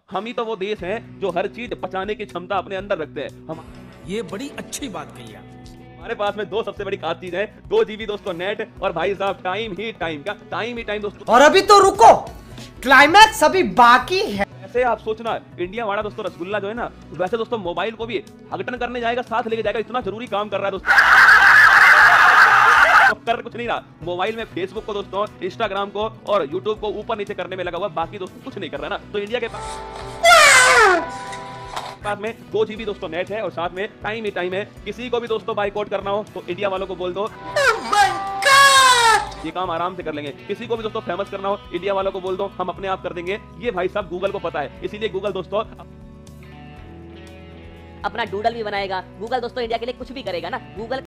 हम ही तो वो देश है जो हर चीज पचाने की क्षमता अपने अंदर रखते हैं। हम ये बड़ी अच्छी बात कही आप। हमारे पास में दो सबसे बड़ी खास चीज है, 2 GB दोस्तों नेट, और भाई साहब टाइम ही टाइम। क्या टाइम ही टाइम दोस्तों। और अभी तो रुको, क्लाइमैक्स अभी बाकी है। ऐसे आप सोचना, इंडिया वाला दोस्तों रसगुल्ला जो है ना, वैसे दोस्तों मोबाइल को भी अगटन करने जाएगा, साथ लेके जाएगा, इतना जरूरी काम कर रहा है दोस्तों। कर कुछ नहीं रहा, मोबाइल में फेसबुक को दोस्तों, इंस्टाग्राम को और यूट्यूब को ऊपर नीचे करने में लगा हुआ, बाकी दोस्तों कुछ नहीं कर रहा ना। तो इंडिया के पास में 2 GB दोस्तों नेट है और साथ में टाइम ही टाइम है। किसी को भी दोस्तों बाइकआउट करना हो तो इंडिया वालों को बोल दो, ये काम आराम से कर लेंगे। किसी को भी दोस्तों फेमस करना हो इंडिया वालों को बोल दो, हम अपने आप कर देंगे। ये भाई साहब गूगल को पता है, इसीलिए गूगल दोस्तों अपना डूडल भी बनाएगा। गूगल दोस्तों इंडिया के लिए कुछ भी करेगा ना। गूगल